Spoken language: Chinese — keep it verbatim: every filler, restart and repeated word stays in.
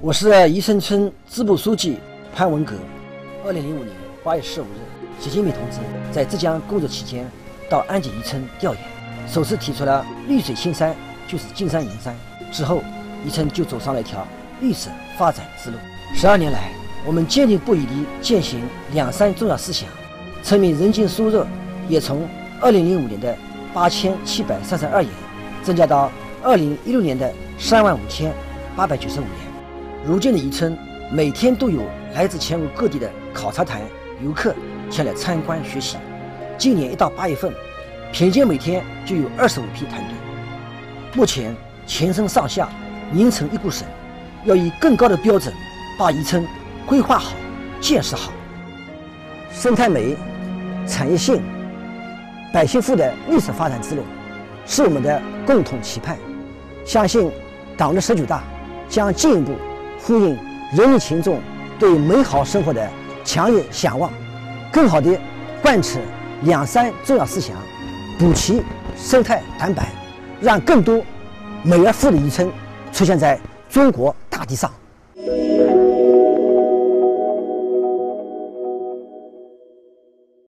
我是宜城村支部书记潘文革。二零零五年八月十五日，习近平同志在浙江工作期间到安吉宜村调研，首次提出了绿水青山就是金山银山。之后，宜城就走上了一条绿色发展之路。十二年来，我们坚定不移地践行两山重要思想，村民人均收入也从二零零五年的八千七百三十二元增加到二零一六年的三万五千八百九十五元。如今的宜村每天都有来自全国各地的考察团游客前来参观学习。今年一到八月份，平均每天就有二十五批团队。目前全省上下拧成一股绳，要以更高的标准把宜村规划好、建设好。生态美、产业兴、百姓富的绿色发展之路是我们的共同期盼。相信党的十九大将进一步呼应人民群众对美好生活的强烈向往，更好地贯彻两山重要思想，补齐生态短板，让更多美而富的宜村出现在中国大地上。